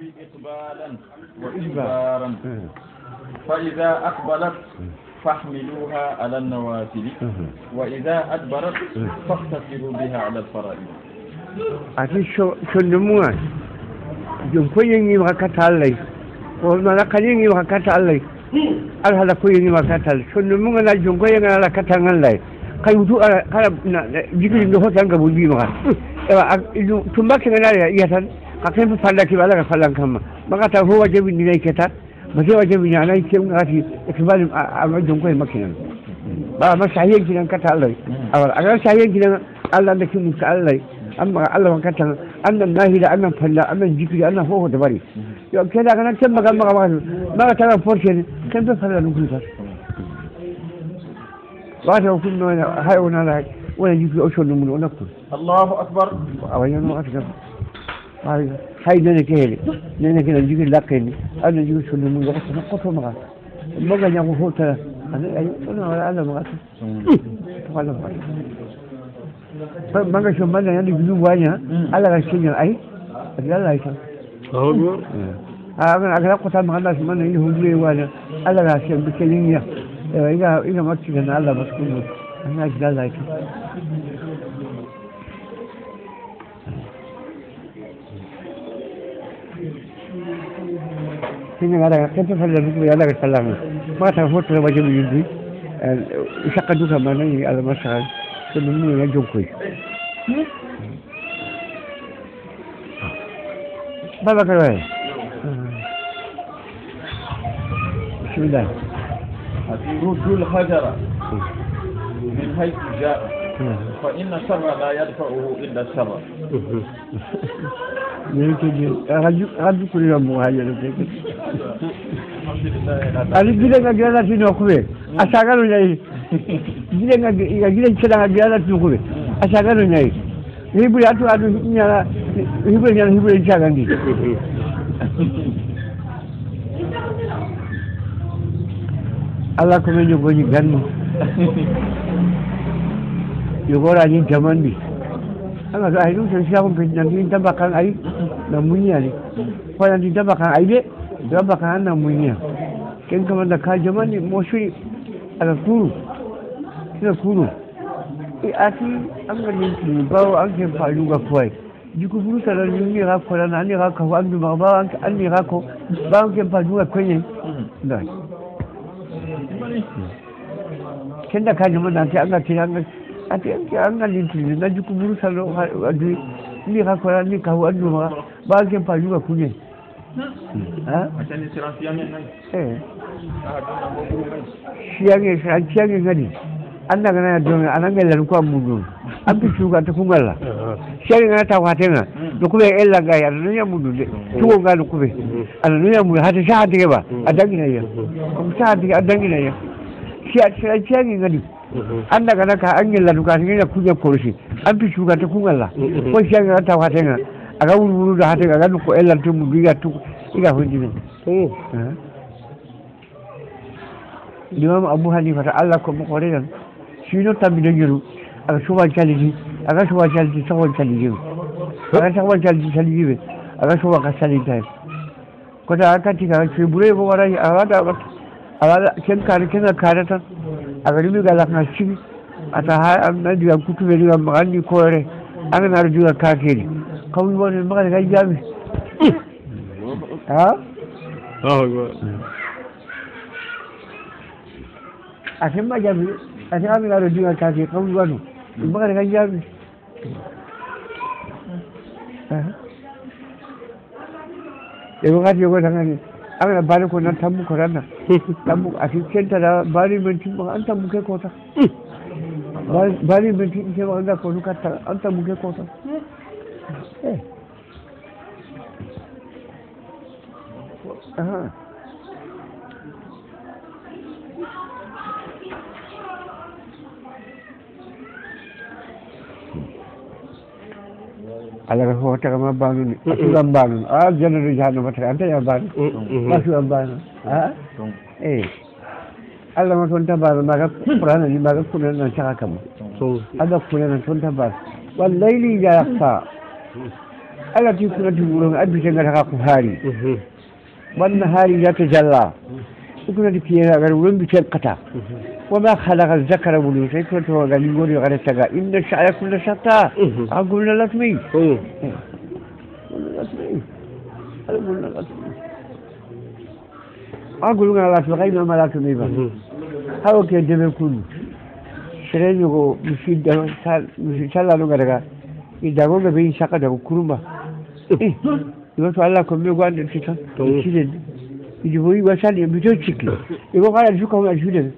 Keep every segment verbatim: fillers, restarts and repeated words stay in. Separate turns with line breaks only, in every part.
إقبالا وإجبارا فإذا أقبلت فاحملوها على النوافل وإذا أدبرت فاقتصروا بها على الفرائض.
أتي شو شو نموان جم كويني وكتالي وما نكني وكتالي أرهلا كويني وكتالي شو نموان لا جم كويني على كتالي كيوتو على جيكي نهو تانغ بودي ما ثم كنا ياتن كأن فلك ولا فلان كم ما كتا هو جاب النية كتا بس هو جاب النية أنا يكون غادي إقبال أما جم كوين مكينا ما ما شايين كنا كتالي أول أنا شايين كنا الله نكون مكالي أما الله ما كتان أنا الناهي أنا فلا أنا جيكي أنا هو دبري يوم كذا أنا كم ما ما ما ما كتان فورشين كم بفلا نقول بس وهذا كنا هاي ونا ولا جيكي أشون من ونقول
الله أكبر
أوينو أكبر هاي هاي نحن كهلي نحن كنا جيكي لاقيني أنا جيكي شون من وقت نقطة مغا مغا يا هو ترى أنا أي أنا ولا أنا مغا ولا ما ما شو ما يعني يجوا وياه على الشيء أي لا لا يصير
أوه
أنا أقول لك قطع مغنى ما نيجي هجومي وياه على الشيء بكلينيا إذا إذا ما تيجي على مسكون أنا أجد لا يصير هنا هذا كيف فعل الرجل هذا الكلام ما تعرفوا لما جاب يجي يشقدوا كمان على مسخر سنمو يجوا كوي بابا كوي بسم الله
رد الحجر من حيث جاء فإن الشر لا يدفعه إلا الشر.
يمكن أرجو أرجو كل يوم مهاجر فيك. أنا جينا جينا في نوكوي أشغله جاي جينا جينا كذا جينا في نوكوي أشغله جاي هيبول أتو أتو نيا هيبول نيا هيبول يشغلني Allah kuma yi gwani gano yi gora yin jaman ne ana zo a yi nufin shafin fitnantin tabakan ayi na muniya ne kwanantin tabakan ayi ne tabakan hannun muniya kin kama da ka jaman ne moshiri a da kuru suna kuru a ti an ganin tuni bawo an ke faru ga kawai jiku buru sarar yi ne rako rana an ne rako an bi ma bawo an ne rako ba an ke faru ga kwenye da kenda kaji mana ti anga ti anga ati anga anga linti na juku buru salo adi ni ka ko ni ka wa ndu ma ba ke pa yuga kunye ha
achani sirantia men nan
eh siyange siyange ngadi anda kana do ananga lan ko amudu ambi shuga ta kungala siyange ngata ta watenga do kube ella ga ya dunya mudu de tuwo ga do kube ana dunya mudu hata sha hata ba adangina ya ko sha hata adangina ya siyange ngadi anda kana ka angin lan ka tinga kunya korshi ambi shuga ta kungala ko siyange ngata watenga aga wuru da hata ga ko ella to mudu ga tu iga hundine eh Imam Abu Hanifa ta Allah ko mu kore nan shi no tambi da giru aga shuba kaliji aga shuba kaliji sawon kaliji aga sawon kaliji kaliji aga shuba ka kaliji ko da aka tika ce bure bo warai aga da aga ken kare ken kare ta aga ribi ga lakna shi ata ha an diga kutu be diga magani kore aga na diga ka kiri kawai wani magana ga jami ha
oh
akan ma jami akan ami ngaro dinga kaki kawai wano in baka daga jami yau kati yau kata ngani an na bari ko na tambu ko rana tambu a cikin ta da bari minti ba an tambu kai kota bari minti in ce ba an da ko nuka ta an tambu kai kota eh aha ala ko ta kama banu ni asulan banu a janar jahannam mata anta ya banu masu banu a eh Allah ma ton ta banu maga qur'ana ni maga kunan nan ta kama so ada kunan nan ton ta banu wallahi ya yaqta ألا تكون تقولون أبي تنقل هاري وأن هاري لا تجلى يكون تكينا غيرون بتنقطع وما خلق الذكر والأنثى يكون توغل يقول غير تجا إن الشعر كل شتى أقول لا تمي أقول لا تمي أقول لا تمي أقول لا تمي غير ما لا تمي هاو كده بكون شرين يقول مشيد سال مشيد سال لانو غيرها إذا قلنا بين شقة ده كروما إيه يقول الله كم يقول عند الشيطان يشيل يجيبوي وسال يبيتو شكل يقول قال شو كم أشوفه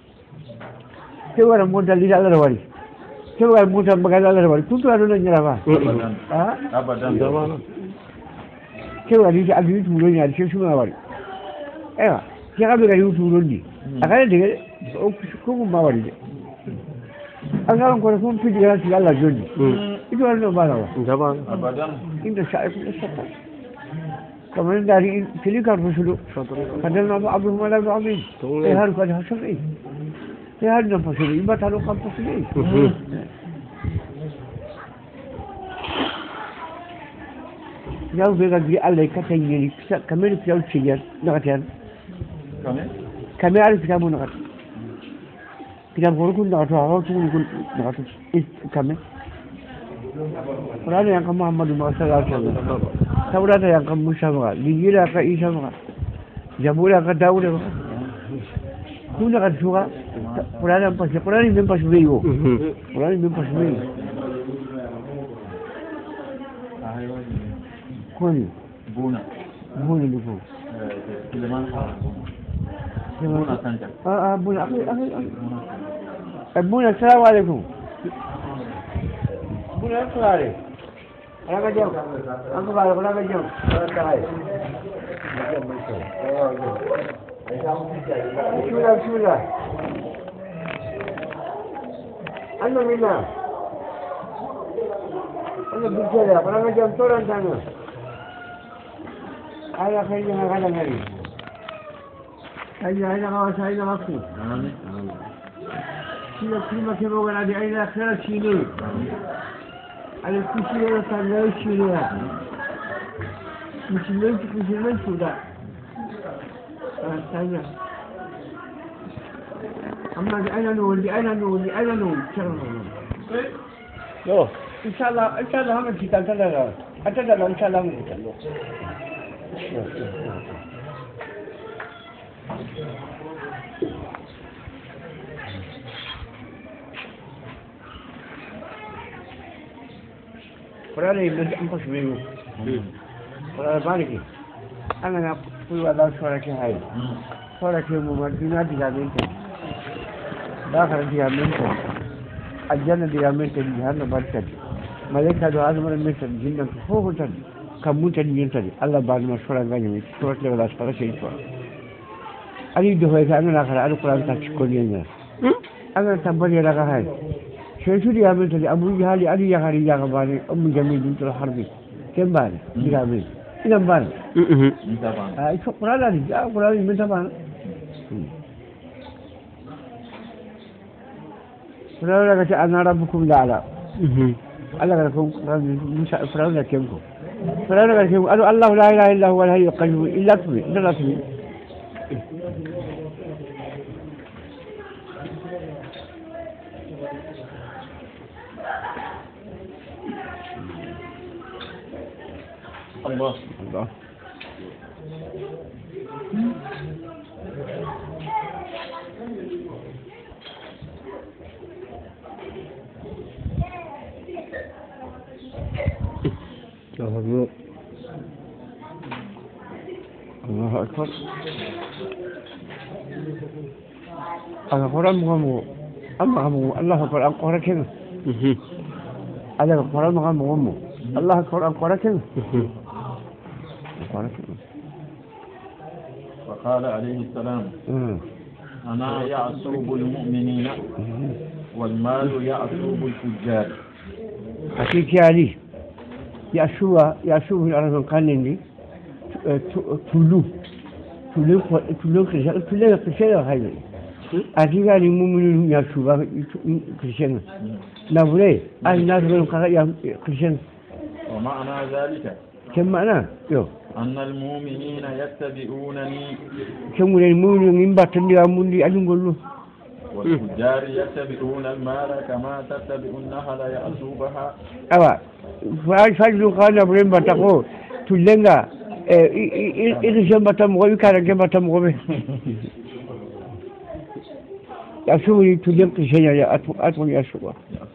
كيف مودا ليلا على الوالي كيف مودا بقال على الوالي كنت أرونا نجربها آه
أبدا
كيف ليش أبيت مولوني على شيء شو ما والي إيه كيف أبيت أبيت مولوني أكاد ده أو كم ما والي أنا أقول لكم في جهاز الله جوني itu harus apa?
Zaman. Abadan.
Ini saya punya siapa? Kemudian dari sini kan bersulu. Kadang nama Abu Muhammad Amin. Eh harus ada hasil ini. Eh harus nampak sini. Ibu tahu kampus ini. Jauh berat dia alai kata ini. Kami ni jauh cian. Nak cian.
Kami?
Kami ada kita pun nak. Kita berukun nak tu, awak tu berukun nak tu. Kami. Kurang yang kamu Muhammad Masalah sana. Saudara yang kamu sama, Linjil yang Isa sama, Zabur yang Daud sama. Kuna kan suka. Kurang yang pas, kurang yang pas bego. Kurang yang pas bego. Kuni.
Buna.
Buna dulu.
Sulaiman. Buna saja.
Ah ah Buna. Buna, assalamualaikum. Buna kelari. Orang kajam. Aku kalau orang kajam. Orang kelari. Bismillah, bismillah. Anda mina. Anda bicara. Orang kajam turun sana. Ayah kayaknya nggak ada hari. Ayah ayah kawas ayah aku.
Amin.
Sila terima kasih bukan ada ayah akhirat sini. Ada kusiran tanggal sini. Muslim Muslim sudah. Tanya. Amma di ayah nol, di ayah nol, di ayah nol. Cerita. Yo, insyaallah, insyaallah hanya kita tahu. Ada dalam insyaallah kita tahu. Kurang ini empat minggu. Kurang balik. Anak nak keluar dari suara kehai. Suara kehai Madinah tiga minit. Dah kerja tiga minit. Ajar tiga minit dihantar berkat. Malaikat doa zaman minit jinnah fuh tadi. Kamu tadi yang tadi. Allah bagi masyarakat banyak. Surat lewat suara itu. Ali doa itu anak nak ada Quran tak sekolahnya. Anak tak boleh lagi hai. Syaitu dia ambil tadi Abu Jahal Ali yang hari yang kemarin Ummu Jamil bintul Harbi. Kembali dia ambil. Ini ambil.
Minta bang.
Ah itu Quran lagi. Ah Quran ini minta bang. Quran lagi kata Ana Rabbukum La'ala. Allah kata Quran Musa Quran lagi kemko. Quran lagi kemko. Aduh Allah la ilaha illa huwa al-hayyul qayyum illa tuwi. Illa tuwi.
Allah.
Allah. Allah. Allah Akbar. Ada Quran kamu, Allah kamu, Allah Akbar Al-Quran kan? Ada Quran kamu kamu, Allah Akbar Al-Quran kan?
فقال عليه السلام أنا يعصب المؤمنين والمال يعصب الفجار.
حكيت يا علي يعصب يعصب العرب القانوني تلو تلو تلو كريشان تلو كريشان هاي أكيد علي المؤمنين يعصب كريشان نبرة أي ناس من كذا كريشان
ومعنى ذلك
كم معنى يو
أن المؤمنين يتبعونني
كم من المؤمنين من بطن يامون لي أجن قلوا
والفجار يتبعون المال كما تتبع النهل يأسوبها
أوا فاج فاج لو كان بريم بتاعه تلينغا إيه جم بتاعه مغوي كارن جم بتاعه مغوي يأسوي تلين كشيء يا أتو أتو يأسوا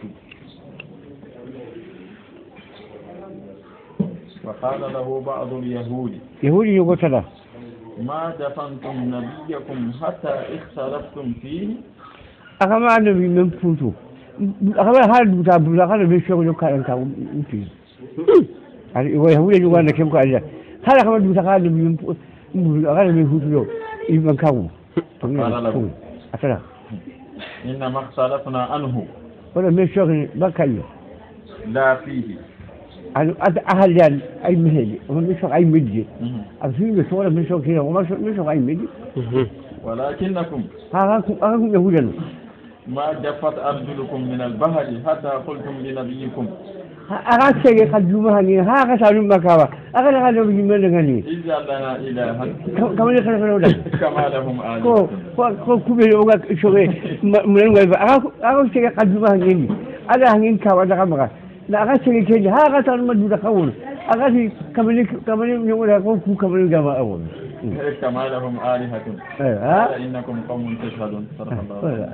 وقال له بعض اليهود
يهودي يقول كذا
ما دفنتم نبيكم حتى اختلفتم فيه
أكما أنا من فوتو أكما هذا بتاع بتاع هذا بيشوف يوم كان كان فيه هذا يهودي يقول أنا كم كان هذا كمان بتاع هذا من هذا من فوتو يبان كاو
قال له
أكلا
إنما اختلفنا عنه
ولا بيشوف بكايو
لا فيه
أهل يعني أي مهدي وما بيشوف أي مدي أفهم بسوالف بيشوف كذا وما بيشوف أي مدي
ولكنكم
هاكم هاكم يهودا
ما جفت أرجلكم من البحر حتى قلتم لنبيكم
أغاد شيء قد جمعني هاك سالم مكوا أغاد هذا بجمل غني
إذا لنا إلها
كم اللي خلنا ولا
كما لهم آلهة
كو كو كبير أوجا شوي من غير أغاد أغاد شيء قد جمعني هذا هنين كوا ده كم لا أغاد شيء كذي هاك سالم مدود خون أغاد كمل كمل يقول هاكو كمل جماعة أول
كما لهم آلهة
ها
إنكم قوم تشهدون صدق الله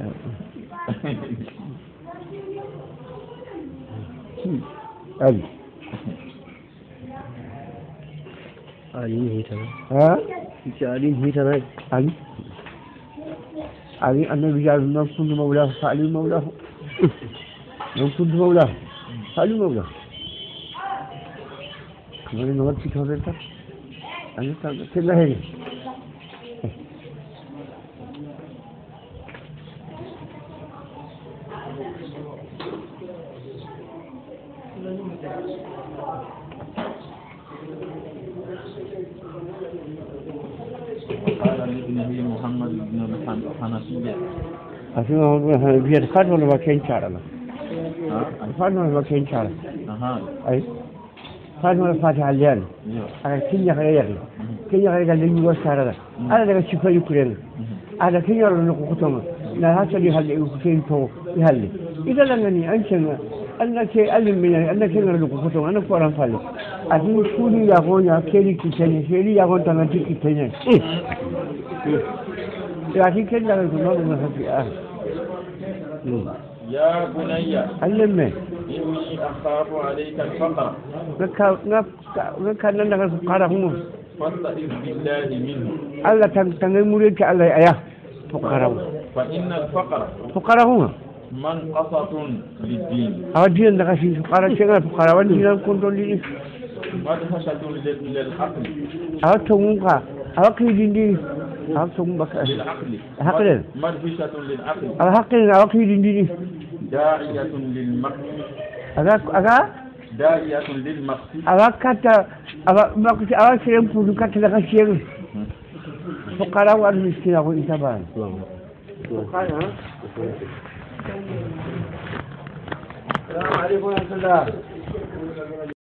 علي
علي هيتنا
ها
علي هيتنا
علي علي النبي جعل من كنت مولاه فعلي مولاه من كنت مولاه فعلي مولاه كمان نقول في كذا ده أنا تقول كذا هي
قال لابنه محمد بن الحنفية
أسمع هو بيد خاد ولا ما كان شارنا
ها
خاد ولا ما كان شارنا
أها
أي خاد ولا فاتح الجان أنا كنيا خير كنيا خير قال لي هو شارنا أنا ده شوف يكرين أنا كنيا ولا نقطة لا هذا اللي هل يكفين تو يهلي إذا لأنني أنشنا أنك ألم من أنك أنا نقطة أنا فورا فالي أكيد كوني يا غونيا كيري كتير كيري يا غون تنتي كتير لكن كن لا يكون ما في أهل
يا بني
علمني
إني أخاف عليك الفقر
نك نك نك نك فقراهم
فاستعذ بالله منه
الله تن تنمرك الله أيه فقراهم
فإن الفقر
فقراهم
منقصة للدين
أودي أن نقصي فقراء شغل فقراء ودي أن كنت لي
مدهشة للعقل
أتومك أوكي ديني أتومك
للعقل
عقل
مدهشة للعقل
العقل أوكي ديني
داعية للمقت
أذا أذا
داعية للمقت
أذا كتا أذا ما كنت أذا سيم فلو كتا لك شيء فقراء والمسكين أقول إنتبه السلام عليكم ورحمة الله